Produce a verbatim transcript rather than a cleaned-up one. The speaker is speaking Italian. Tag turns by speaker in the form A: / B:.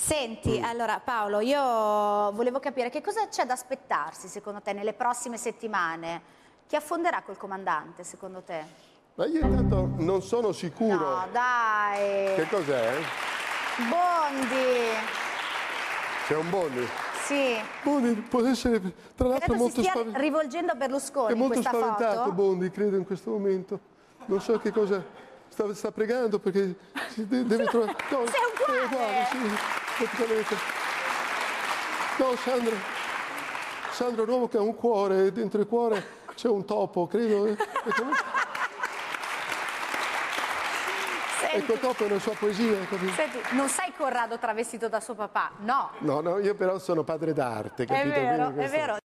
A: Senti,
B: Mm.
A: allora Paolo, io volevo capire che cosa c'è da aspettarsi secondo te nelle prossime settimane? Chi affonderà col comandante secondo te?
B: Ma io intanto non sono sicuro.
A: No, dai!
B: Che cos'è?
A: Bondi!
B: C'è un Bondi?
A: Sì.
B: Bondi può essere, tra l'altro,
A: Credo
B: molto
A: si stia
B: spaventato.
A: rivolgendo a Berlusconi
B: È
A: in
B: molto
A: questa
B: spaventato
A: foto.
B: Bondi, credo, in questo momento. Non so che cosa. Sta, sta pregando perché si de- deve trovare. No,
A: Sei uguale!
B: è uguale, sì, praticamente. No, Sandro. Sandro è un uomo che ha un cuore, e dentro il cuore c'è un topo, credo. E comunque... Ecco, il topo è una sua poesia, capito?
A: Senti, non sei Corrado travestito da suo papà, no.
B: No, no, io però sono padre d'arte, capito?
A: È vero,
B: Quindi
A: è
B: questo-
A: vero.